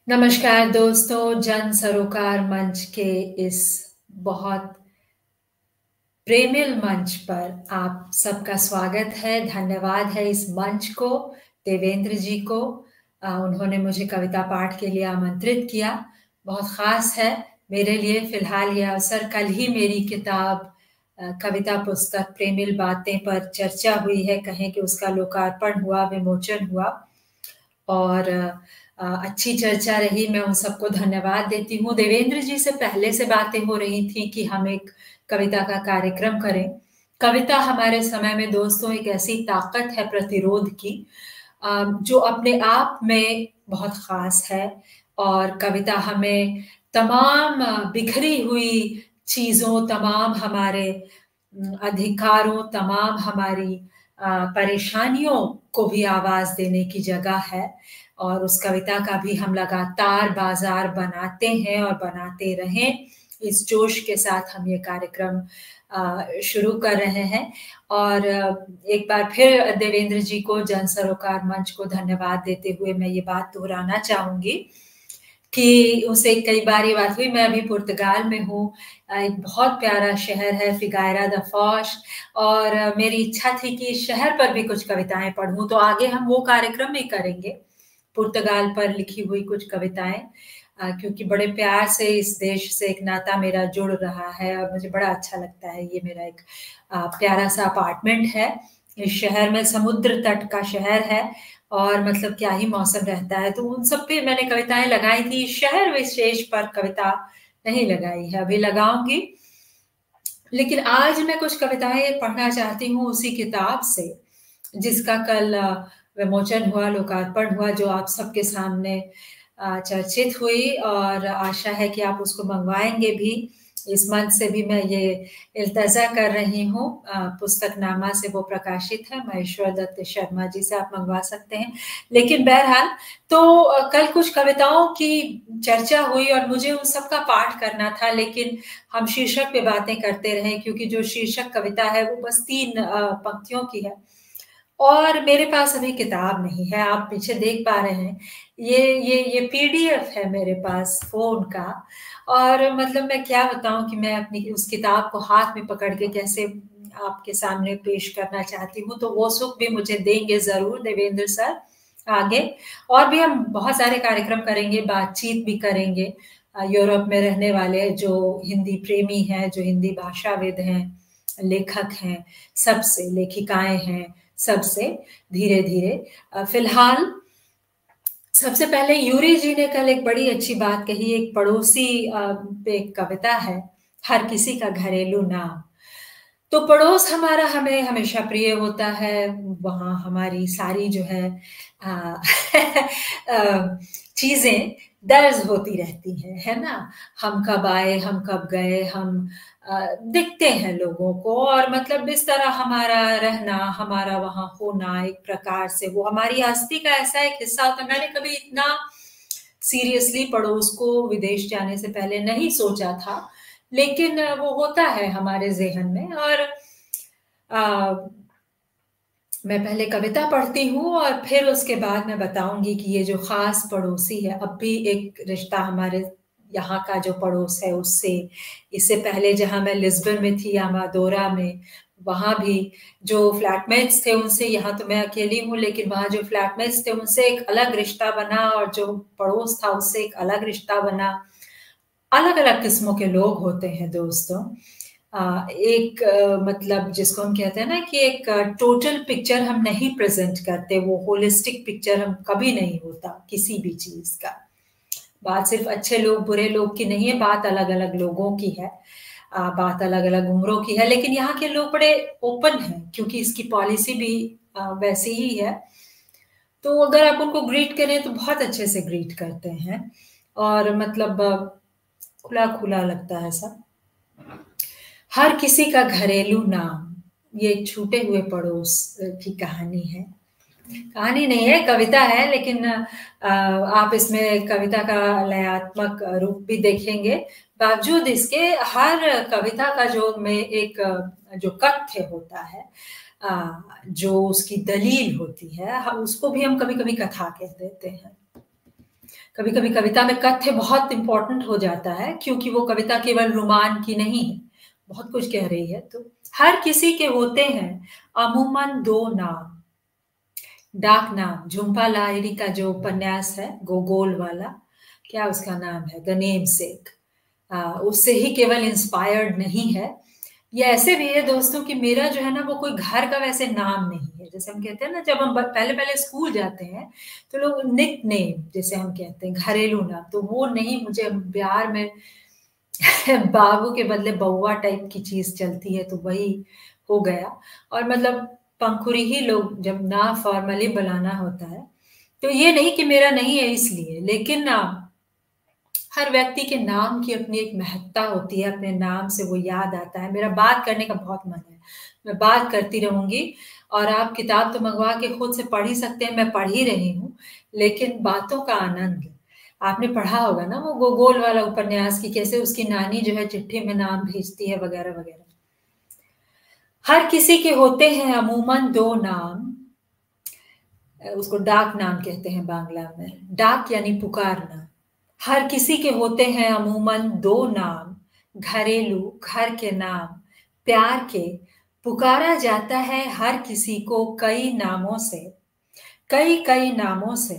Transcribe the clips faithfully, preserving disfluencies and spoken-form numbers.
नमस्कार दोस्तों, जन सरोकार मंच के इस बहुत प्रेमिल मंच पर आप सबका स्वागत है। धन्यवाद है इस मंच को, देवेंद्र जी को। अ, उन्होंने मुझे कविता पाठ के लिए आमंत्रित किया, बहुत ख़ास है मेरे लिए। फ़िलहाल ये अवसर कल ही मेरी किताब अ, कविता पुस्तक प्रेमिल बातें पर चर्चा हुई है, कहें कि उसका लोकार्पण हुआ, विमोचन हुआ और अ, अच्छी चर्चा रही। मैं उन सबको धन्यवाद देती हूँ। देवेंद्र जी से पहले से बातें हो रही थी कि हम एक कविता का कार्यक्रम करें। कविता हमारे समय में दोस्तों एक ऐसी ताकत है प्रतिरोध की, अ, जो अपने आप में बहुत ख़ास है और कविता हमें तमाम अ, बिखरी हुई चीज़ों, तमाम हमारे उम, अधिकारों, तमाम हमारी अ, परेशानियों को भी आवाज़ देने की जगह है और उस कविता का भी हम लगातार बाज़ार बनाते हैं और बनाते रहें। इस जोश के साथ हम ये कार्यक्रम अ, शुरू कर रहे हैं और एक बार फिर देवेंद्र जी को, जन सरोकार मंच को धन्यवाद देते हुए मैं ये बात दोहराना चाहूँगी कि उनसे कई बार ये बात हुई। मैं अभी पुर्तगाल में हूँ, अ, एक बहुत प्यारा शहर है फिगाइरा दा फॉस और मेरी इच्छा थी कि इस शहर पर भी कुछ कविताएँ पढ़ूँ, तो आगे हम वो कार्यक्रम भी करेंगे, पुर्तगाल पर लिखी हुई कुछ कविताएँ। अ, क्योंकि बड़े प्यार से इस देश से एक नाता मेरा जुड़ रहा है और मुझे बड़ा अच्छा लगता है। ये मेरा एक अ, प्यारा-सा अपार्टमेंट है। इस शहर में समुद्र तट का शहर है और मतलब क्या ही मौसम रहता है, तो उन सब पे मैंने कविताएँ लगाई थी। शहर विशेष पर कविता नहीं लगाई है, अभी लगाऊँगी। लेकिन आज मैं कुछ कविताएँ पढ़ना चाहती हूँ उसी किताब से, जिसका कल अ, विमोचन हुआ, लोकार्पण हुआ, जो आप सबके सामने अ, चर्चित हुई और आशा है कि आप उसको मँगवाएँगे भी। इस मंच से भी मैं ये इल्तज़ा कर रही हूँ। अ, पुस्तकनामा से वो प्रकाशित है, महेश्वर दत्त शर्मा जी से आप मँगवा सकते हैं। लेकिन बहरहाल, तो अ, कल कुछ कविताओं की चर्चा हुई और मुझे उन सब का पाठ करना था, लेकिन हम शीर्षक पे बातें करते रहे क्योंकि जो शीर्षक कविता है वो बस तीन अ, पंक्तियों की है और मेरे पास अभी किताब नहीं है। आप पीछे देख पा रहे हैं, ये ये ये पीडीएफ है मेरे पास फ़ोन का और मतलब मैं क्या बताऊँ कि मैं अपनी उस किताब को हाथ में पकड़ के कैसे आपके सामने पेश करना चाहती हूँ, तो वो सुख भी मुझे देंगे ज़रूर देवेंद्र सर आगे। और भी हम बहुत सारे कार्यक्रम करेंगे, बातचीत भी करेंगे अ, यूरोप में रहने वाले जो हिंदी प्रेमी हैं, जो हिंदी भाषाविद हैं, लेखक हैं, सबसे, लेखिकाएँ हैं, सबसे धीरे-धीरे। अ, फ़िलहाल सबसे पहले यूरी जी ने कल एक बड़ी अच्छी बात कही, एक पड़ोसी अ, पे एक कविता है, हर किसी का घरेलू नाम। तो पड़ोस हमारा हमें हमेशा प्रिय होता है, वहाँ हमारी सारी जो है अ अ, चीज़ें दर्ज होती रहती हैं, है ना? हम कब आए, हम कब गए, हम अ, दिखते हैं लोगों को और मतलब इस तरह हमारा रहना, हमारा वहाँ होना एक प्रकार से वो हमारी हस्ती का ऐसा एक हिस्सा होता है। मैंने कभी इतना सीरियसली पड़ोस को विदेश जाने से पहले नहीं सोचा था, लेकिन वो होता है हमारे ज़ेहन में और अ, मैं पहले कविता पढ़ती हूँ और फिर उसके बाद मैं बताऊँगी कि ये जो ख़ास पड़ोसी है, अब भी एक रिश्ता हमारे यहाँ का जो पड़ोस है उससे, इससे पहले जहाँ मैं लिस्बन में थी, अमादोरा में, वहाँ भी जो फ्लैटमेट्स थे उनसे यहाँ तो मैं अकेली हूँ, लेकिन वहाँ जो फ्लैटमेट्स थे उनसे एक अलग रिश्ता बना और जो पड़ोस था उससे एक अलग रिश्ता बना। अलग-अलग किस्मों के लोग होते हैं दोस्तों। अ, एक अ, मतलब जिसको हम कहते हैं ना कि एक टोटल पिक्चर हम नहीं प्रेज़ेंट करते, वो होलिस्टिक पिक्चर हम कभी नहीं होता किसी भी चीज़ का। बात सिर्फ़ अच्छे लोग, बुरे लोग की नहीं है, बात अलग-अलग लोगों की है। अ, बात अलग-अलग उम्रों की है, लेकिन यहाँ के लोग बड़े ओपन हैं क्योंकि इसकी पॉलिसी भी अ, वैसी ही है। तो अगर आप उनको ग्रीट करें तो बहुत अच्छे से ग्रीट करते हैं और मतलब खुला-खुला लगता है सब। हर किसी का घरेलू नाम, ये एक छूटे हुए पड़ोस अ, की कहानी है। कहानी नहीं है, कविता है लेकिन अ, आप इसमें कविता का लयात्मक रूप भी देखेंगे। बावजूद इसके हर कविता का जो में एक अ, जो कथ्य होता है, अ, जो उसकी दलील होती है, हम उसको भी हम कभी-कभी कथा कह देते हैं। कभी कभी कविता में कथ्य बहुत इंपॉर्टेंट हो जाता है, क्योंकि वो कविता केवल रोमान की नहीं है, बहुत कुछ कह रही है। तो हर किसी के होते हैं अमूमन दो नाम। डाक नाम, झुम्पा लाहिरी का जो उपन्यास है गोगोल वाला, क्या उसका नाम है, द नेम सेक, उससे ही केवल इंस्पायर्ड नहीं है। ये ऐसे भी है दोस्तों कि मेरा जो है ना वो कोई घर का वैसे नाम नहीं है। जैसे हम कहते हैं ना, जब हम पहले पहले स्कूल जाते हैं तो लोग निक नेम जैसे हम कहते हैं, घरेलू नाम, तो वो नहीं। मुझे बिहार में बाबू के बदले बउआ टाइप की चीज चलती है, तो वही हो गया। और मतलब पंखुरी ही लोग जब ना फॉर्मली बुलाना होता है, तो ये नहीं कि मेरा नहीं है इसलिए, लेकिन ना हर व्यक्ति के नाम की अपनी एक महत्ता होती है, अपने नाम से वो याद आता है। मेरा बात करने का बहुत मन है, मैं बात करती रहूंगी, और आप किताब तो मंगवा के खुद से पढ़ ही सकते हैं, मैं पढ़ ही रही हूँ, लेकिन बातों का आनंद। आपने पढ़ा होगा ना वो गोगोल वाला उपन्यास की, कैसे उसकी नानी जो है चिट्ठी में नाम भेजती है वगैरह वगैरह। हर किसी के होते हैं अमूमन दो नाम, उसको डाक नाम कहते हैं बांग्ला में। डाक यानी पुकारना। हर किसी के होते हैं अमूमन दो नाम, घरेलू घर के नाम, प्यार के। पुकारा जाता है हर किसी को कई नामों से, कई कई नामों से,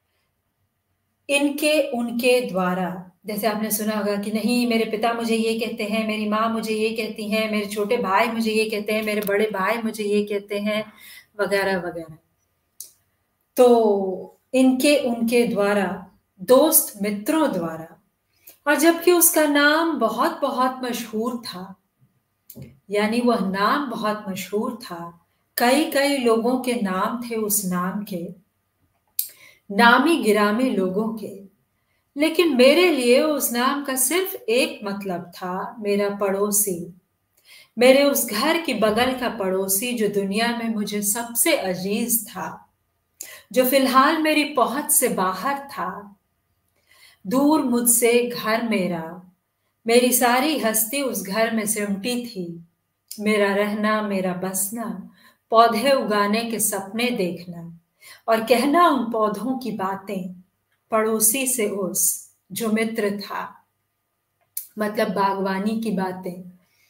इनके उनके द्वारा। जैसे आपने सुना होगा कि नहीं, मेरे पिता मुझे ये कहते हैं, मेरी माँ मुझे ये कहती हैं, मेरे छोटे भाई मुझे ये कहते हैं, मेरे बड़े भाई मुझे ये कहते हैं, वगैरह वगैरह। तो इनके उनके द्वारा, दोस्त मित्रों द्वारा। और जबकि उसका नाम बहुत बहुत मशहूर था, यानी वह नाम बहुत मशहूर था, कई कई लोगों के नाम थे उस नाम के, नामी गिरामी लोगों के, लेकिन मेरे लिए उस नाम का सिर्फ एक मतलब था, मेरा पड़ोसी, मेरे उस घर की बगल का पड़ोसी, जो दुनिया में मुझे सबसे अजीज था, जो फिलहाल मेरी पहुंच से बाहर था। दूर मुझसे घर मेरा, मेरी सारी हस्ती उस घर में सिमटी थी, मेरा रहना, मेरा बसना, पौधे उगाने के सपने देखना, और कहना उन पौधों की बातें, पड़ोसी से उस जो मित्र था, मतलब बागवानी की बातें,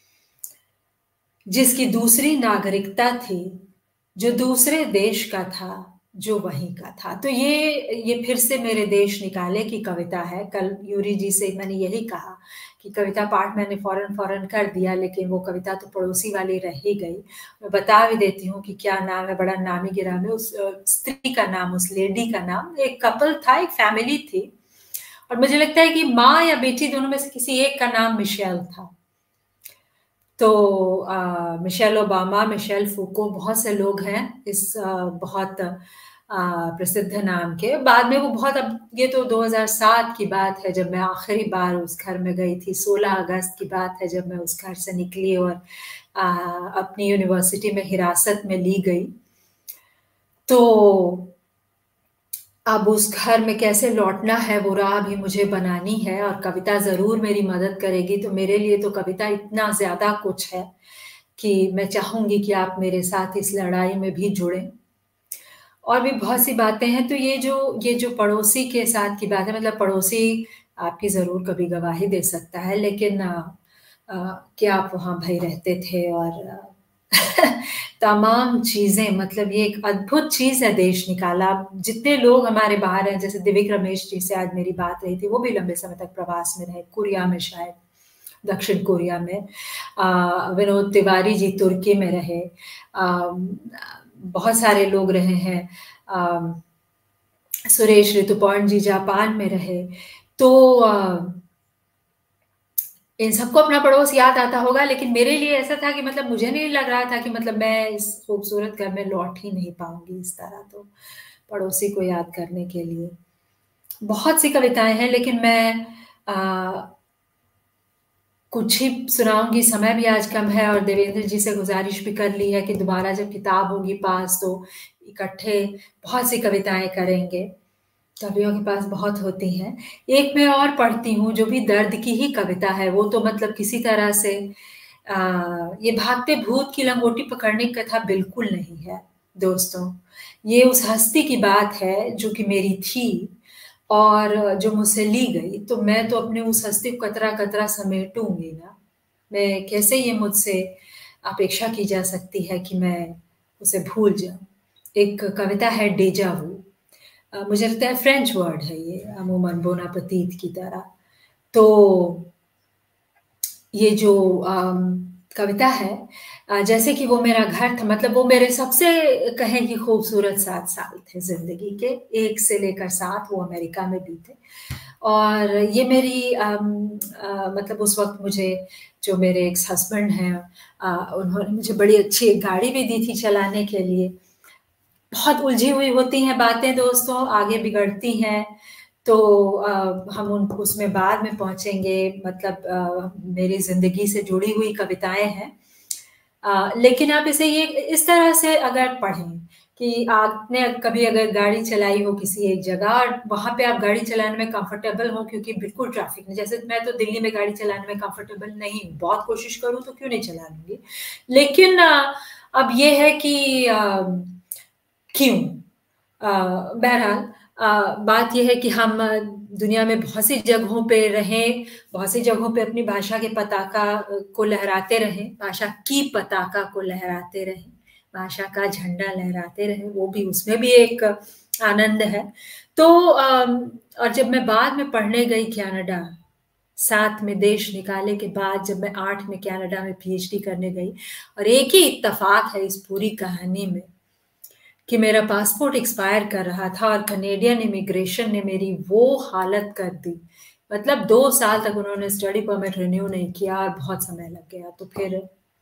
जिसकी दूसरी नागरिकता थी, जो दूसरे देश का था, जो वहीं का था। तो ये ये फिर से मेरे देश निकाले की कविता है। कल यूरी जी से मैंने यही कहा कि कविता पाठ मैंने फौरन फौरन कर दिया, लेकिन वो कविता तो पड़ोसी वाली रह ही गई। मैं बता भी देती हूँ कि क्या नाम है, बड़ा नामी गिरामी उस स्त्री का नाम, उस लेडी का नाम। एक कपल था, एक फैमिली थी, और मुझे लगता है कि माँ या बेटी दोनों में से किसी एक का नाम मिशेल था। तो आ, मिशेल ओबामा, मिशेल फूको, बहुत से लोग हैं इस आ, बहुत आ, प्रसिद्ध नाम के। बाद में वो बहुत, अब ये तो दो हज़ार सात की बात है जब मैं आखिरी बार उस घर में गई थी। सोलह अगस्त की बात है जब मैं उस घर से निकली और आ, अपनी यूनिवर्सिटी में हिरासत में ली गई। तो अब उस घर में कैसे लौटना है वो राह भी मुझे बनानी है, और कविता जरूर मेरी मदद करेगी। तो मेरे लिए तो कविता इतना ज्यादा कुछ है कि मैं चाहूंगी कि आप मेरे साथ इस लड़ाई में भी जुड़ें। और भी बहुत सी बातें हैं। तो ये जो ये जो पड़ोसी के साथ की बात है, मतलब पड़ोसी आपकी जरूर कभी गवाही दे सकता है, लेकिन आ, आ, क्या आप वहां भाई रहते थे, और आ, तमाम चीजें, मतलब ये एक अद्भुत चीज है देश निकाला। जितने लोग हमारे बाहर हैं, जैसे दिव्य रमेश जी से आज मेरी बात रही थी, वो भी लंबे समय तक प्रवास में रहे, कोरिया में, शायद दक्षिण कोरिया में। आ, विनोद तिवारी जी तुर्की में रहे, आ, बहुत सारे लोग रहे हैं। आ, सुरेश ऋतुपर्ण जी जापान में रहे। तो आ, इन सबको अपना पड़ोस याद आता होगा, लेकिन मेरे लिए ऐसा था कि मतलब मुझे नहीं लग रहा था कि मतलब मैं इस खूबसूरत घर में लौट ही नहीं पाऊंगी इस तरह। तो पड़ोसी को याद करने के लिए बहुत सी कविताएं हैं, लेकिन मैं आ, कुछ ही सुनाऊंगी, समय भी आज कम है। और देवेंद्र जी से गुजारिश भी कर ली है कि दोबारा जब किताब होगी पास तो इकट्ठे बहुत सी कविताएं करेंगे। कवियों के पास बहुत होती हैं। एक मैं और पढ़ती हूँ जो भी दर्द की ही कविता है। वो तो मतलब किसी तरह से आ, ये भागते भूत की लंगोटी पकड़ने की कथा बिल्कुल नहीं है दोस्तों। ये उस हस्ती की बात है जो कि मेरी थी, और जो मुझसे ली गई, तो मैं तो अपने उस हस्ती को कतरा-कतरा समेटूँगी ना। मैं कैसे ये मुझसे अपेक्षा की जा सकती है कि मैं उसे भूल जाऊँ। एक कविता है डेजा वू। अ, मुझे लगता है फ्रेंच वर्ड है ये, अमूमन बोन एपेटिट की तरह। तो ये जो अम, कविता है, अ, जैसे कि वो मेरा घर था, मतलब वो मेरे सबसे कहें कि खूबसूरत सात साल थे ज़िंदगी के, एक से लेकर सात वो अमेरिका में बीते। और ये मेरी अम, अ, मतलब उस वक़्त मुझे जो मेरे एक्स हस्बैंड हैं, अ, उन्होंने मुझे बड़ी अच्छी एक गाड़ी भी दी थी चलाने के लिए। बहुत उलझी हुई होती हैं बातें दोस्तों, आगे बिगड़ती हैं, तो अ, हम उन उसमें बाद में पहुँचेंगे, मतलब अ, मेरी ज़िंदगी से जुड़ी हुई कविताएँ हैं। अ, लेकिन आप इसे ये इस तरह से अगर पढ़ें कि आपने कभी अगर गाड़ी चलाई हो किसी एक जगह और वहाँ पे आप गाड़ी चलाने में कंफर्टेबल हो, क्योंकि बिल्कुल ट्रैफिक नहीं, जैसे मैं तो दिल्ली में गाड़ी चलाने में कंफर्टेबल नहीं हूँ, बहुत कोशिश करूँ तो क्यों नहीं चला लूँगी। लेकिन अ, अब ये है कि अ, क्यों? अ, बहरहाल, अ, बात ये है कि हम दुनिया में बहुत सी जगहों पे रहें, बहुत सी जगहों पे अपनी भाषा के पताका अ, को लहराते रहें, भाषा की पताका को लहराते रहें, भाषा का झंडा लहराते रहें, वो भी उसमें भी एक आनंद है। तो अम, और जब मैं बाद में पढ़ने गई कनाडा, सात में देश निकाले के बाद जब मैं आठ में कनाडा में पीएचडी करने गई, और एक ही इत्तेफ़ाक है इस पूरी कहानी में कि मेरा पासपोर्ट एक्सपायर कर रहा था और कनेडियन इमिग्रेशन ने मेरी वो हालत कर दी। मतलब दो साल तक उन्होंने स्टडी परमिट रिन्यू नहीं किया और बहुत समय लग गया। तो फिर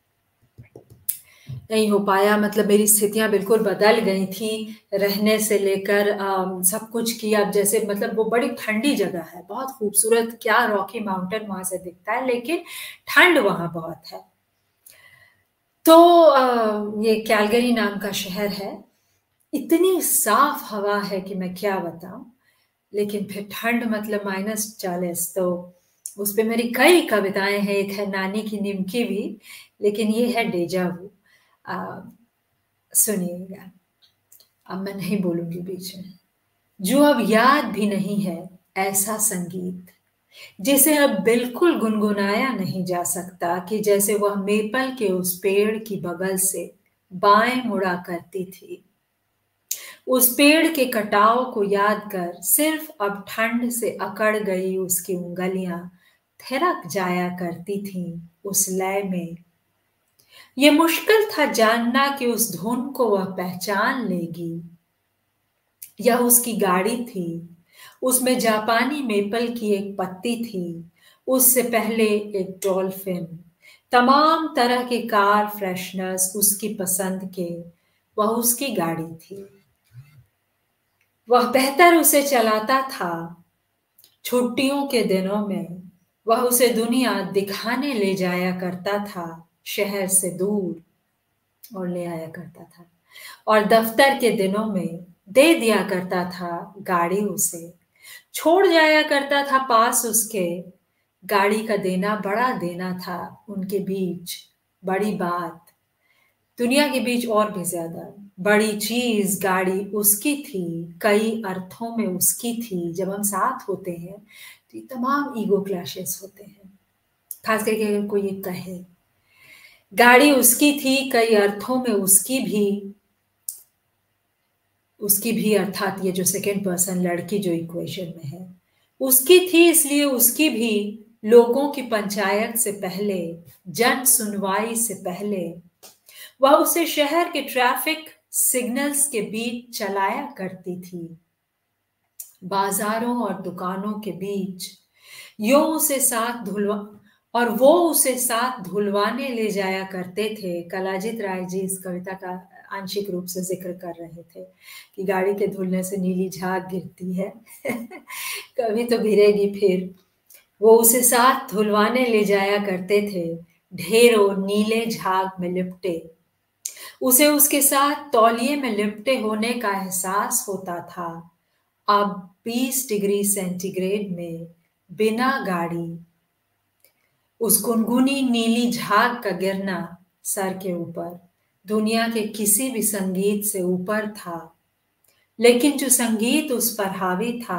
नहीं हो पाया, मतलब मेरी स्थितियाँ बिल्कुल बदल गई थी, रहने से लेकर अम, सब कुछ किया। अब जैसे मतलब वो बड़ी ठंडी जगह है, बहुत खूबसूरत, क्या रॉकी माउंटेन वहाँ से दिखता है, लेकिन ठंड वहाँ बहुत है। तो अ, ये कैलगरी नाम का शहर है। इतनी साफ हवा है कि मैं क्या बताऊँ। लेकिन फिर ठंड मतलब माइनस चालीस, तो उसपे मेरी कई कविताएँ हैं, एक है नानी की निमकी भी, लेकिन ये है डेजा वू। अ, सुनिएगा, अब मैं नहीं बोलूँगी बीच में। जो अब याद भी नहीं है ऐसा संगीत, जिसे अब बिल्कुल गुनगुनाया नहीं जा सकता, कि जैसे वह मेपल के उस पेड़ की बगल से बाएँ मुड़ा करती थी। उस पेड़ के कटाव को याद कर सिर्फ अब ठंड से अकड़ गई उसकी उँगलियाँ थिरक जाया करती थीं उस लय में। ये मुश्किल था जानना कि उस धुन को वह पहचान लेगी। यह उसकी गाड़ी थी, उसमें जापानी मेपल की एक पत्ती थी, उससे पहले एक डॉल्फिन, तमाम तरह के कार फ्रेशनर्स उसकी पसंद के, वह उसकी गाड़ी थी। वह बेहतर उसे चलाता था। छुट्टियों के दिनों में वह उसे दुनिया दिखाने ले जाया करता था, शहर से दूर, और ले आया करता था। और दफ्तर के दिनों में दे दिया करता था गाड़ी उसे, छोड़ जाया करता था पास उसके। गाड़ी का देना बड़ा देना था उनके बीच, बड़ी बात, दुनिया के बीच और भी ज़्यादा। बड़ी चीज़ गाड़ी उसकी थी, कई अर्थों में उसकी थी। जब हम साथ होते हैं, तो ये तमाम ईगो क्लैशेस होते हैं। ख़ास करके अगर कोई ये कहे, गाड़ी उसकी थी, कई अर्थों में उसकी भी, उसकी भी अर्थात ये जो सेकंड पर्सन लड़की जो इक्वेशन में है, उसकी थी इसलिए उसकी भी, लोगों की पंचायत से पहले, जन सुनवाई से पहले, वह उसे शहर के ट्रैफिक सिग्नल्स के बीच चलाया करती थी, बाजारों और दुकानों के बीच। यो उसे साथ धुलवा और वो उसे साथ धुलवाने ले जाया करते थे। कलाजीत राय जी इस कविता का आंशिक रूप से जिक्र कर रहे थे कि गाड़ी के धुलने से नीली झाग गिरती है कभी तो गिरेगी फिर। वो उसे साथ धुलवाने ले जाया करते थे, ढेरों नीले झाग में लिपटे। उसे उसके साथ तौलिए में लिपटे होने का एहसास होता था। अब बीस डिग्री सेंटीग्रेड में बिना गाड़ी, उस गुनगुनी नीली झाग का गिरना सर के ऊपर दुनिया के किसी भी संगीत से ऊपर था। लेकिन जो संगीत उस पर हावी था,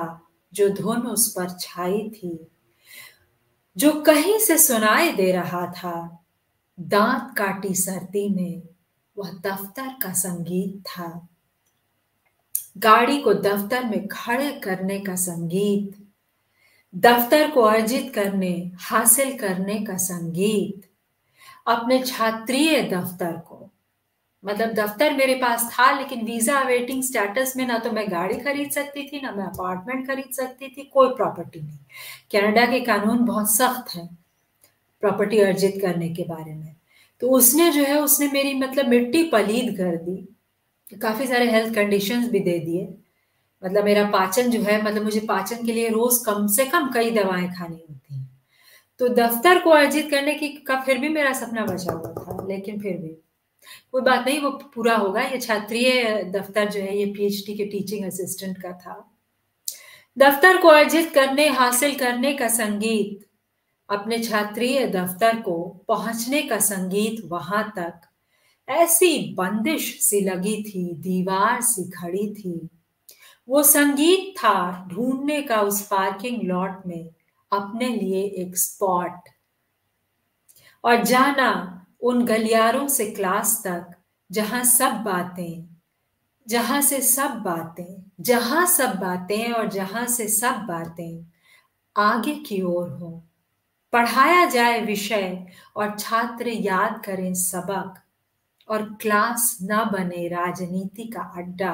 जो धुन उस पर छाई थी, जो कहीं से सुनाई दे रहा था, दांत काटी सर्दी में वह दफ्तर का संगीत था। गाड़ी को दफ्तर में खड़े करने का संगीत, दफ्तर को अर्जित करने, हासिल करने का संगीत, अपने छात्रीय दफ्तर को, मतलब दफ्तर मेरे पास था लेकिन वीजा अवेटिंग स्टेटस में ना तो मैं गाड़ी खरीद सकती थी, ना मैं अपार्टमेंट खरीद सकती थी, कोई प्रॉपर्टी नहीं। कनाडा के कानून बहुत सख्त हैं प्रॉपर्टी अर्जित करने के बारे में। तो उसने जो है उसने मेरी मतलब मिट्टी पलीद कर दी, काफी सारे हेल्थ कंडीशंस भी दे दिए। मतलब मेरा पाचन जो है, मतलब मुझे पाचन के लिए रोज कम से कम कई दवाएं खानी होती हैं। तो दफ्तर को अर्जित करने की का फिर भी मेरा सपना बचा हुआ था, लेकिन फिर भी कोई बात नहीं, वो पूरा होगा। ये छात्रीय दफ्तर जो है ये पीएचडी के टीचिंग असिस्टेंट का था। दफ्तर को अर्जित करने, हासिल करने का संगीत, अपने छात्रीय दफ्तर को पहुंचने का संगीत, वहां तक ऐसी बंदिश सी लगी थी, दीवार सी खड़ी थी। वो संगीत था ढूंढने का उस पार्किंग लॉट में अपने लिए एक स्पॉट, और जाना उन गलियारों से क्लास तक जहां सब बातें, जहां से सब बातें, जहां सब बातें और जहां से सब बातें आगे की ओर हो। पढ़ाया जाए विषय और छात्र याद करें सबक, और क्लास न बने राजनीति का अड्डा।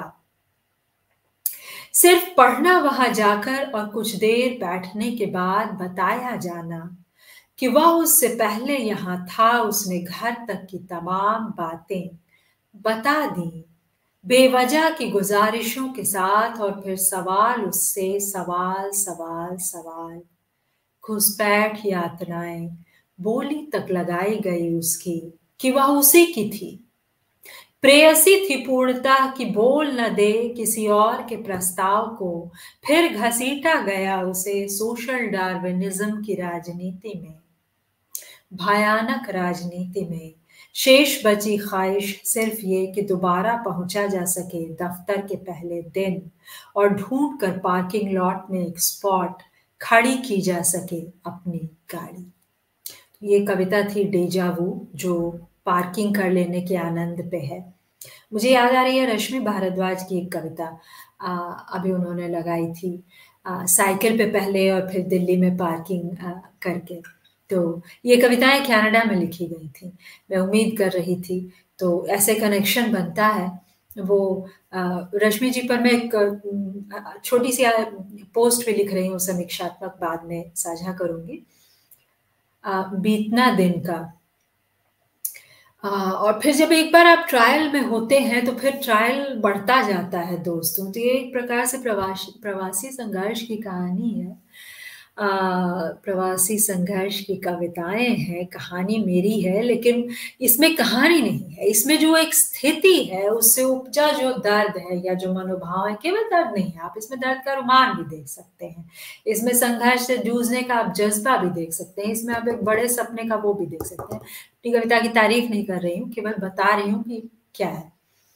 सिर्फ पढ़ना वहां जाकर और कुछ देर बैठने के बाद बताया जाना कि वह उससे पहले यहां था, उसने घर तक की तमाम बातें बता दी बेवजह की गुजारिशों के साथ, और फिर सवाल उससे, सवाल सवाल सवाल, घुसपैठ यातनाएं, बोली तक लगाई गई उसकी कि वह उसी की थी, प्रेयसी थी पूर्णता की, बोल न दे किसी और के प्रस्ताव को। फिर घसीटा गया उसे सोशल डार्विनिज्म की राजनीति में, भयानक राजनीति में। शेष बची ख्वाहिश सिर्फ ये कि दोबारा पहुंचा जा सके दफ्तर के पहले दिन, और ढूंढ कर पार्किंग लॉट में एक स्पॉट खड़ी की जा सके अपनी गाड़ी। ये कविता थी डेजावू, जो पार्किंग कर लेने के आनंद पे है। मुझे याद आ रही है रश्मि भारद्वाज की एक कविता, आ, अभी उन्होंने लगाई थी, आ, साइकिल पे पहले और फिर दिल्ली में पार्किंग आ, करके। तो ये कविताएं कनाडा में लिखी गई थी, मैं उम्मीद कर रही थी, तो ऐसे कनेक्शन बनता है। वो रश्मि जी पर मैं एक छोटी सी पोस्ट भी लिख रही हूँ समीक्षात्मक, बाद में साझा करूंगी। आ, बीतना दिन का। आ, और फिर जब एक बार आप ट्रायल में होते हैं तो फिर ट्रायल बढ़ता जाता है दोस्तों। तो ये एक प्रकार से प्रवासी प्रवासी संघर्ष की कहानी है, आ, प्रवासी संघर्ष की कविताएं हैं, कहानी मेरी है, लेकिन इसमें कहानी नहीं है, इसमें जो एक स्थिति है उससे उपजा जो दर्द है या जो मनोभाव है, केवल दर्द नहीं है, आप इसमें दर्द का रुमान भी देख सकते हैं, इसमें संघर्ष से जूझने का आप जज्बा भी देख सकते हैं, इसमें आप एक बड़े सपने का वो भी देख सकते हैं। अपनी कविता की तारीफ नहीं कर रही हूँ, केवल बता रही हूँ कि क्या है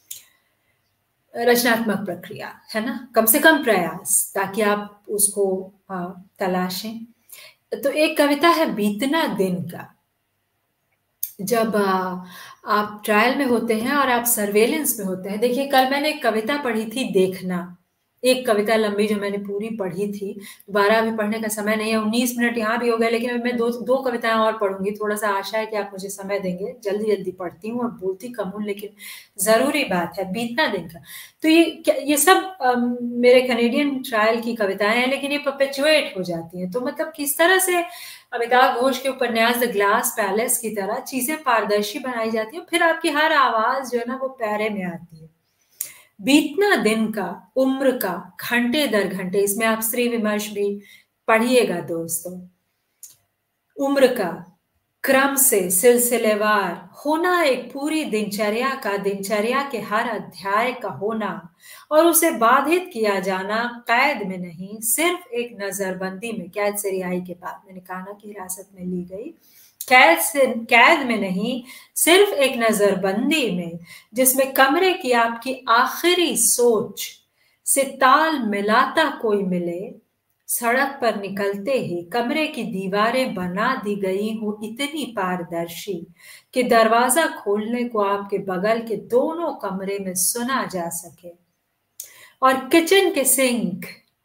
रचनात्मक प्रक्रिया, है ना, कम से कम प्रयास, ताकि आप उसको तलाशें। तो एक कविता है बीतना दिन का। जब आप ट्रायल में होते हैं और आप सर्वेलेंस में होते हैं, देखिए कल मैंने एक कविता पढ़ी थी देखना, एक कविता लंबी जो मैंने पूरी पढ़ी थी, दोबारा अभी पढ़ने का समय नहीं है, उन्नीस मिनट यहाँ भी हो गए, लेकिन मैं दो दो कविताएं और पढ़ूंगी, थोड़ा सा आशा है कि आप मुझे समय देंगे। जल्दी जल्दी पढ़ती हूँ और बोलती कम हूँ, लेकिन जरूरी बात है बीतना दिन का। तो ये ये सब आ, मेरे कनेडियन ट्रायल की कविताएं हैं, लेकिन ये परपेचुएट हो जाती हैं। तो मतलब किस तरह से अमिताभ घोष के उपन्यास द ग्लास पैलेस की तरह चीजें पारदर्शी बनाई जाती हैं, फिर आपकी हर आवाज जो है ना वो पैरे में आती है। बीतना दिन का, उम्र का, घंटे दर घंटे, इसमें आप स्त्री विमर्श भी पढ़िएगा दोस्तों। उम्र का, क्रम से सिलसिलेवार होना, एक पूरी दिनचर्या का, दिनचर्या के हर अध्याय का होना, और उसे बाधित किया जाना, कैद में नहीं सिर्फ एक नजरबंदी में। कैद से रिहाई के बाद मैंने कहा ना कि हिरासत में ली गई, कैद से कैद में नहीं सिर्फ एक नजरबंदी में, जिसमें कमरे की आपकी आखिरी सोच से ताल मिलाता कोई मिले, सड़क पर निकलते ही कमरे की दीवारें बना दी गई हूँ इतनी पारदर्शी कि दरवाजा खोलने को आपके बगल के दोनों कमरे में सुना जा सके, और किचन के सिंक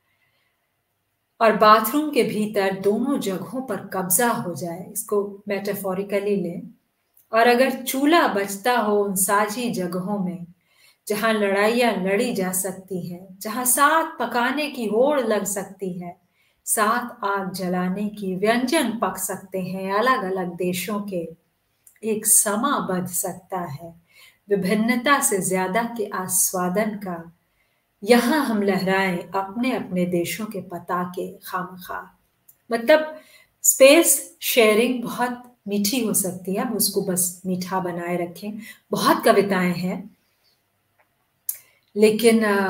और बाथरूम के भीतर दोनों जगहों पर कब्जा हो जाए, इसको मेटाफोरिकली लें। और अगर चूल्हा बचता हो उन साझी जगहों में जहां लड़ाइयां लड़ी जा सकती हैं, जहां साथ पकाने की होड़ लग सकती है, साथ आग जलाने की व्यंजन पक सकते हैं अलग अलग देशों के, एक समा बध सकता है विभिन्नता से ज्यादा के आस्वादन का, यहां हम लहराएं अपने अपने देशों के पताके खामखा। मतलब स्पेस शेयरिंग बहुत मीठी हो सकती है, हम उसको बस मीठा बनाए रखें। बहुत कविताएं हैं, लेकिन आ,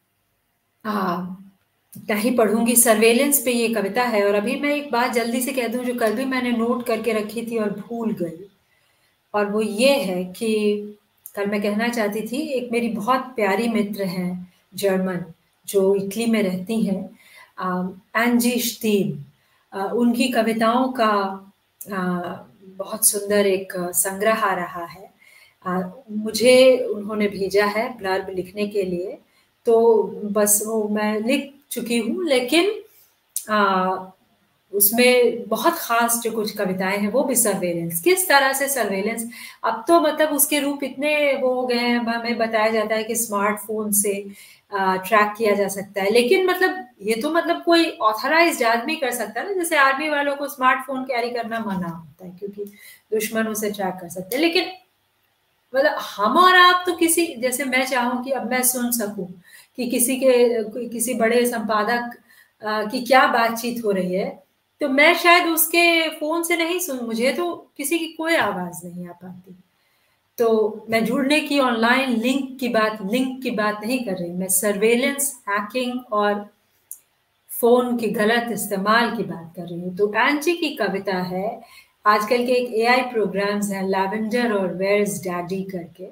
आ, इतना ही पढ़ूंगी। सर्वेलेंस पे ये कविता है। और अभी मैं एक बात जल्दी से कह दूं जो कल भी मैंने नोट करके रखी थी और भूल गई, और वो ये है कि कल मैं कहना चाहती थी, एक मेरी बहुत प्यारी मित्र हैं जर्मन, जो इटली में रहती हैं, एंजी स्टीन। अ, उनकी कविताओं का अ, बहुत सुंदर एक संग्रह आ रहा है। अ, मुझे उन्होंने भेजा है ब्लर्ब लिखने के लिए, तो बस वो मैं लिख चुकी हूँ, लेकिन अ, उसमें बहुत खास जो कुछ कविताएं हैं वो भी सर्वेलेंस, किस तरह से सर्वेलेंस। अब तो मतलब उसके रूप इतने वो हो गए हैं, हमें बताया जाता है कि स्मार्टफोन से ट्रैक किया जा सकता है, लेकिन मतलब ये तो मतलब कोई ऑथराइज्ड आदमी कर सकता है ना, जैसे आर्मी वालों को स्मार्टफोन कैरी करना मना होता है क्योंकि दुश्मन उसे ट्रैक कर सकते हैं। लेकिन मतलब हम और आप तो किसी, जैसे मैं चाहूँ कि अब मैं सुन सकूं कि किसी के किसी बड़े संपादक अ, की क्या बातचीत हो रही है, तो मैं शायद उसके फोन से नहीं सुन, मुझे तो किसी की कोई आवाज नहीं आ पाती। तो मैं जुड़ने की, ऑनलाइन लिंक की बात लिंक की बात नहीं कर रही, मैं सर्वेलेंस, हैकिंग और फोन के गलत इस्तेमाल की बात कर रही हूँ। तो एंजी की कविता है, आजकल के एक एआई प्रोग्राम्स हैं लैवेंडर और वेयर्स डैडी करके,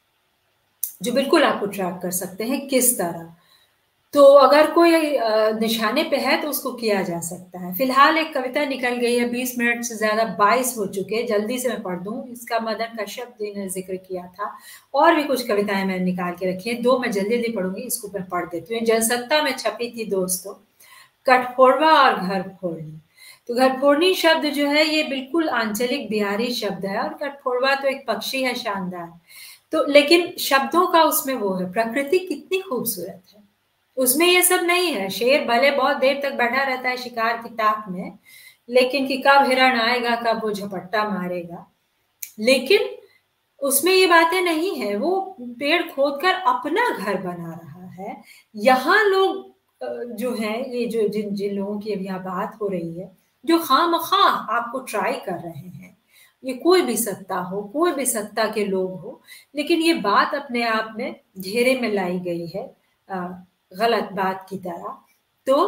जो बिल्कुल आपको ट्रैक कर सकते हैं किस तरह। तो अगर कोई अ, निशाने पे है तो उसको किया जा सकता है। फिलहाल एक कविता निकल गई है, बीस मिनट से ज्यादा, बाईस हो चुके हैं, जल्दी से मैं पढ़ दूं। इसका मदन कश्यप जी ने जिक्र किया था, और भी कुछ कविताएं मैंने निकाल के रखी हैं, दो मैं जल्दी जल्दी पढ़ूंगी, इसको मैं पढ़ देती हूँ। जनसत्ता में छपी थी दोस्तों, कठफोड़वा और घर फोड़नी। तो घर फोड़नी शब्द जो है ये बिल्कुल आंचलिक बिहारी शब्द है, और कठफोड़वा तो एक पक्षी है शानदार। तो लेकिन शब्दों का उसमें वो है, प्रकृति कितनी खूबसूरत है, उसमें ये सब नहीं है। शेर भले बहुत देर तक बैठा रहता है शिकार की ताक में, लेकिन कि कब हिरण आएगा, कब वो झपट्टा मारेगा, लेकिन उसमें ये बातें नहीं है। वो पेड़ खोदकर अपना घर बना रहा है। यहाँ लोग अ, जो हैं, ये जो जिन जिन लोगों की अभी यहाँ बात हो रही है, जो खामखा आपको ट्राई कर रहे हैं, ये कोई भी सत्ता हो, कोई भी सत्ता के लोग हो, लेकिन ये बात अपने आप में घेरे में लाई गई है अ, गलत बात की तरह। तो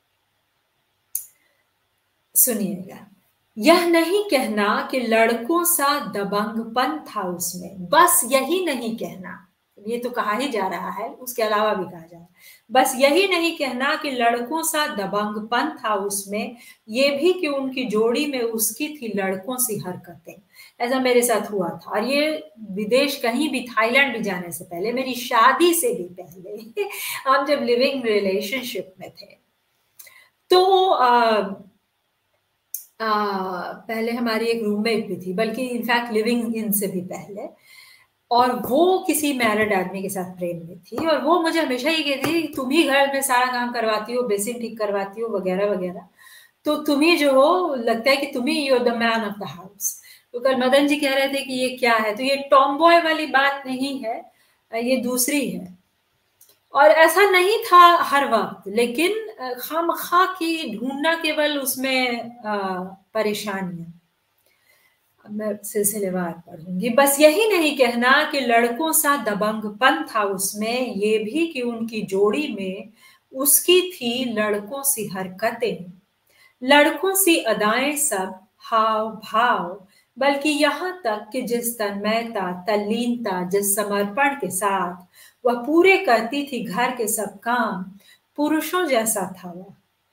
सुनिएगा, यह नहीं कहना कि लड़कों सा दबंगपन था उसमें, बस यही नहीं कहना, ये तो कहा ही जा रहा है, उसके अलावा भी कहा जा रहा है। बस यही नहीं कहना कि लड़कों सा दबंगपन था उसमें, ये भी कि उनकी जोड़ी में उसकी थी लड़कों सी हरकतें। ऐसा मेरे साथ हुआ था, और ये विदेश कहीं भी, थाईलैंड भी जाने से पहले, मेरी शादी से भी पहले हम जब लिविंग रिलेशनशिप में थे, तो आ, आ, पहले हमारी एक रूममेट भी थी, बल्कि इनफैक्ट लिविंग इन से भी पहले, और वो किसी मैरिड आदमी के साथ प्रेम में थी, और वो मुझे हमेशा ये कहती थी तुम ही घर में सारा काम करवाती हो, बेसिन ठीक करवाती हो, वगैरह वगैरह, तो तुम्ही जो हो, लगता है कि तुम्ही you are the man of the house. तो कल मदन जी कह रहे थे कि ये क्या है, तो ये टॉम बॉय वाली बात नहीं है, ये दूसरी है। और ऐसा नहीं था हर वक्त, लेकिन अ, खामखा की ढूंढना केवल उसमें अ, परेशानियां। अब मैं सिलसिलेवार पढ़ूंगी। बस यही नहीं कहना कि लड़कों सा दबंगपन था उसमें, ये भी कि उनकी जोड़ी में उसकी थी लड़कों सी हरकतें, लड़कों सी अदाएं, सब हाव भाव, बल्कि यहाँ तक कि जिस तन्मयता, तल्लीनता, जिस समर्पण के साथ वह पूरे करती थी घर के सब काम, पुरुषों जैसा था वह।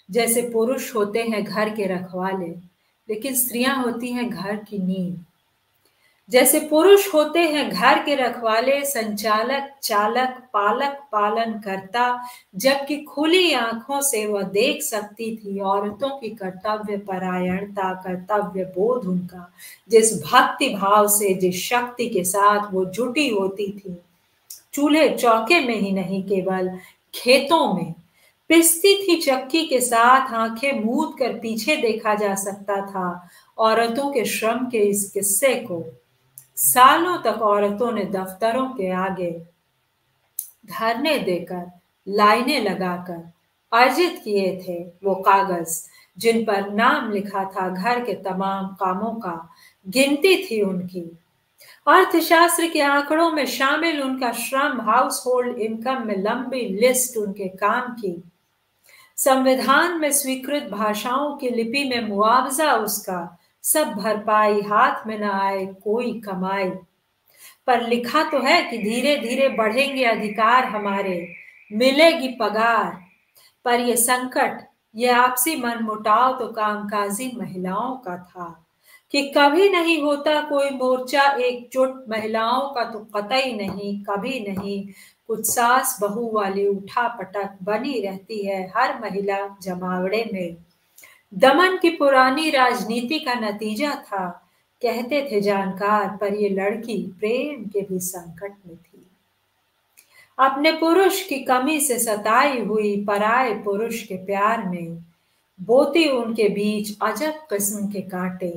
जैसे पुरुष होते हैं घर के रखवाले, लेकिन स्त्रियां होती हैं घर की नींव। जैसे पुरुष होते हैं घर के रखवाले, संचालक, चालक, पालक, पालन करता, जबकि खुली आंखों से वह देख सकती थी औरतों की कर्तव्य परायणता, कर्तव्य बोध उनका, जिस भक्ति भाव से, जिस शक्ति के साथ वो जुटी होती थी, चूल्हे चौके में ही नहीं केवल खेतों में पिसती थी चक्की के साथ। आंखें मूंद कर पीछे देखा जा सकता था औरतों के श्रम के इस किस्से को। सालों तक औरतों ने दफ्तरों के आगे धरने देकर, लाइनें लगाकर अर्जित किए थे वो कागज जिन पर नाम लिखा था घर के तमाम कामों का, गिनती थी उनकी। अर्थशास्त्र के आंकड़ों में शामिल उनका श्रम, हाउस होल्ड इनकम में लंबी लिस्ट उनके काम की, संविधान में स्वीकृत भाषाओं की लिपि में मुआवजा उसका, सब भरपाई हाथ में न आए कोई कमाई। पर लिखा तो है कि धीरे धीरे बढ़ेंगे अधिकार हमारे, मिलेगी पगार। पर ये संकट, ये आपसी मनमुटाव तो कामकाजी महिलाओं का था कि कभी नहीं होता कोई मोर्चा एकजुट, महिलाओं का तो कतई नहीं, कभी नहीं। कुछ सास बहू वाली उठा पटक बनी रहती है हर महिला जमावड़े में। दमन की पुरानी राजनीति का नतीजा था, कहते थे जानकार, पर ये लड़की प्रेम के भी संकट में थी। अपने पुरुष की कमी से सताई हुई पराए पुरुष के प्यार में, बोती उनके बीच अजब किस्म के कांटे।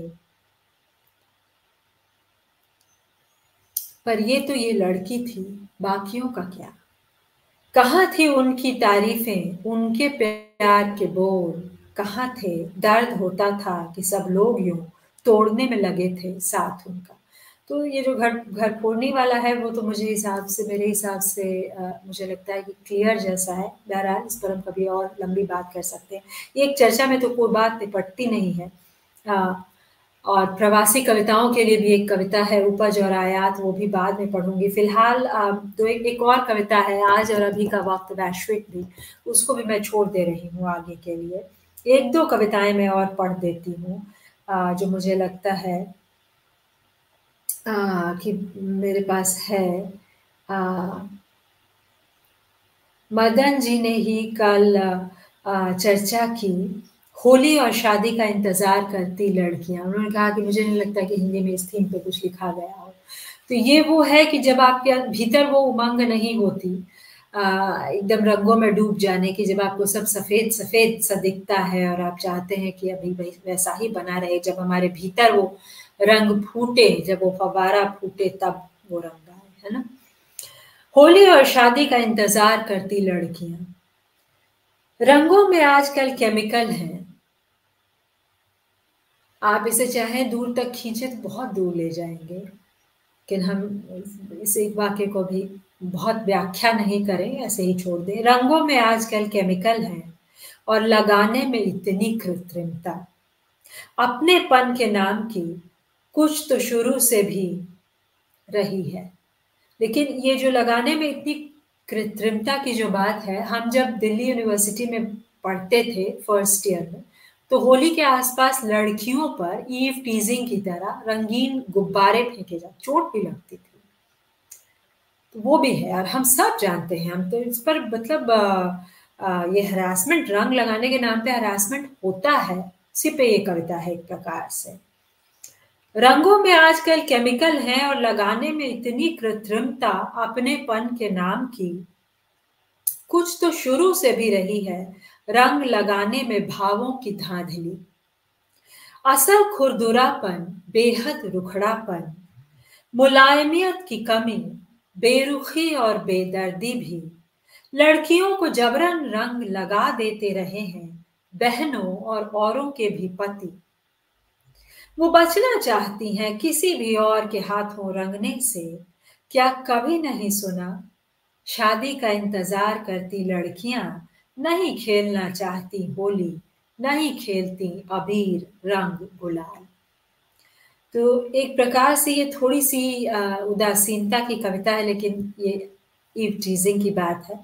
पर ये तो ये लड़की थी, बाकियों का क्या? कहाँ थी उनकी तारीफें, उनके प्यार के बोल? कहाँ थे? दर्द होता था कि सब लोग यूं तोड़ने में लगे थे साथ उनका। तो ये जो घर घर फोड़ने वाला है वो तो मुझे हिसाब से मेरे हिसाब से अ, मुझे लगता है कि क्लियर जैसा है। बहरहाल इस पर हम कभी और लंबी बात कर सकते हैं। ये एक चर्चा में तो कोई बात निपटती नहीं है। अ, और प्रवासी कविताओं के लिए भी एक कविता है उपज और आयात, वो भी बाद में पढ़ूंगी। फिलहाल अ, तो एक, एक और कविता है आज और अभी का वक्त वैश्विक भी, उसको भी मैं छोड़ दे रही हूँ आगे के लिए। एक दो कविताएं मैं और पढ़ देती हूँ अ, जो मुझे लगता है अ, कि मेरे पास है। अ, मदन जी ने ही कल अ, चर्चा की, होली और शादी का इंतजार करती लड़कियां। उन्होंने कहा कि मुझे नहीं लगता कि हिंदी में इस थीम पे कुछ लिखा गया हो। तो ये वो है कि जब आपके भीतर वो उमंग नहीं होती अ, एकदम रंगों में डूब जाने की, जब आपको सब सफेद सफेद सा दिखता है और आप चाहते हैं कि अभी वही वैसा ही बना रहे, जब हमारे भीतर वो रंग फूटे, जब वो फव्वारा फूटे तब वो रंग आए, है ना? होली और शादी का इंतजार करती लड़कियां, रंगों में आजकल केमिकल हैं। आप इसे चाहें दूर तक खींचे तो बहुत दूर ले जाएंगे, लेकिन हम इस एक वाक्य को भी बहुत व्याख्या नहीं करें, ऐसे ही छोड़ दें। रंगों में आजकल केमिकल हैं और लगाने में इतनी कृत्रिमता, अपनेपन के नाम की कुछ तो शुरू से भी रही है। लेकिन ये जो लगाने में इतनी कृत्रिमता की जो बात है, हम जब दिल्ली यूनिवर्सिटी में पढ़ते थे फर्स्ट ईयर में, तो होली के आसपास लड़कियों पर ईव टीजिंग की तरह रंगीन गुब्बारे फेंके जाते, चोट भी लगती थी। तो वो भी है और हम सब जानते हैं, हम तो इस पर मतलब अ, अ, ये हरासमेंट, रंग लगाने के नाम पे हरासमेंट होता है। इसी पे ये कविता है एक प्रकार से। रंगों में आजकल केमिकल हैं और लगाने में इतनी कृत्रिमता, अपनेपन के नाम की कुछ तो शुरू से भी रही है। रंग लगाने में भावों की धांधली, असल खुरदुरापन, बेहद रुखड़ापन, मुलायमियत की कमी, बेरुखी और बेदर्दी भी लड़कियों को जबरन रंग लगा देते रहे हैं बहनों और औरों के भी पति। वो बचना चाहती हैं किसी भी और के हाथों रंगने से। क्या कभी नहीं सुना, शादी का इंतजार करती लड़कियां नहीं खेलना चाहती होली, नहीं खेलती अबीर रंग गुलाल। तो एक प्रकार से ये थोड़ी सी अ, उदासीनता की कविता है, लेकिन ये ईव टीजिंग की बात है।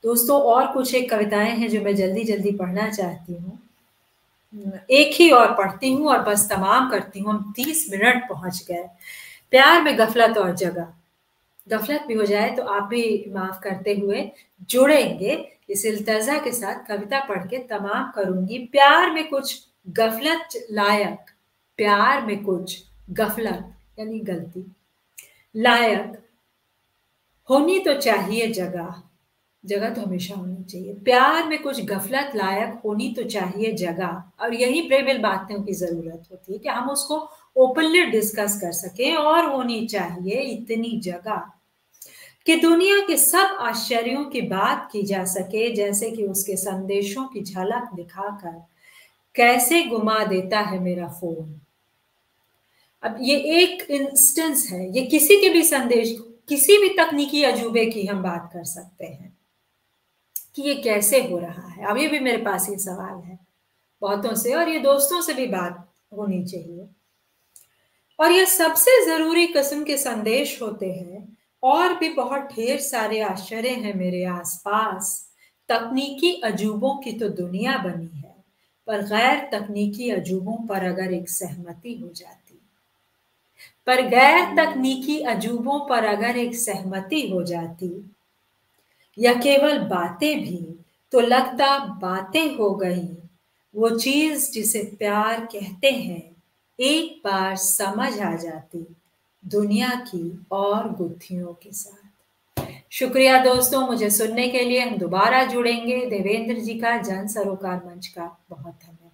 दोस्तों और कुछ एक कविताएं हैं जो मैं जल्दी जल्दी पढ़ना चाहती हूँ। एक ही और पढ़ती हूँ और बस तमाम करती हूँ। हम तीस मिनट पहुंच गए। प्यार में गफलत और जगह। गफलत भी हो जाए तो आप भी माफ करते हुए जुड़ेंगे। इस इल्तजा के साथ कविता पढ़ के तमाम करूंगी। प्यार में कुछ गफलत लायक, प्यार में कुछ गफलत यानी गलती लायक होनी तो चाहिए जगह। जगह तो हमेशा होनी चाहिए। प्यार में कुछ गफलत लायक होनी तो चाहिए जगह, और यही प्रेमिल बातों की जरूरत होती है कि हम उसको ओपनली डिस्कस कर सकें। और होनी चाहिए इतनी जगह कि दुनिया के सब आश्चर्यों की बात की जा सके, जैसे कि उसके संदेशों की झलक दिखाकर कैसे गुमा देता है मेरा फोन। अब ये एक इंस्टेंस है, ये किसी के भी संदेश, किसी भी तकनीकी अजूबे की हम बात कर सकते हैं कि ये कैसे हो रहा है। अभी भी मेरे पास ये सवाल है बहुतों से, और ये दोस्तों से भी बात होनी चाहिए। और ये सबसे जरूरी किस्म के संदेश होते हैं। और भी बहुत ढेर सारे आश्चर्य हैं मेरे आसपास। तकनीकी अजूबों की तो दुनिया बनी है, पर गैर तकनीकी अजूबों पर अगर एक सहमति हो जाती, पर गैर तकनीकी अजूबों पर अगर एक सहमति हो जाती, या केवल बातें भी, तो लगता बातें हो गई। वो चीज जिसे प्यार कहते हैं एक बार समझ आ जाती दुनिया की और गुत्थियों के साथ। शुक्रिया दोस्तों मुझे सुनने के लिए। हम दोबारा जुड़ेंगे। देवेंद्र जी का जन सरोकार मंच का बहुत धन्यवाद।